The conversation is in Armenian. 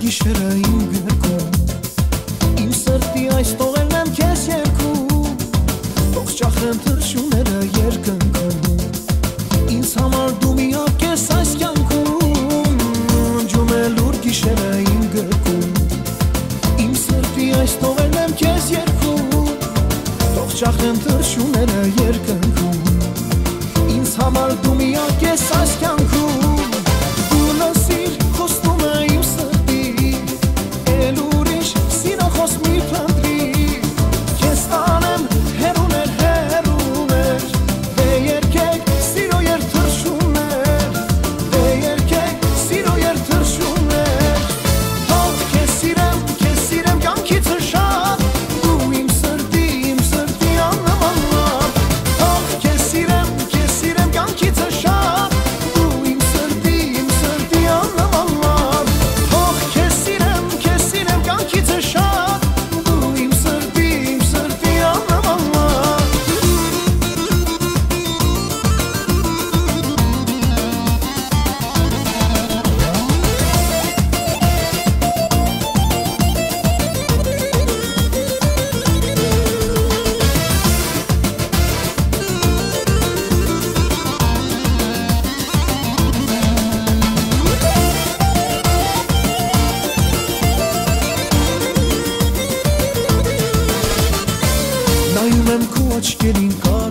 գիշերը իմ գրքում Իմ սրտի այս տողերն եմ քեզ երգում Թող ճախրեն թռչունները երկնքում Ինձ համար դու միակ ես այս կյանքում Ջում է լուր գիշերը իմ գրքում Իմ սրտի այս տողերն եմ քեզ երգում Թող ճախրեն թռչունները երկնքում Ինձ համար դու միակ ես այս կյանքում Նայում եմ քո աչքերին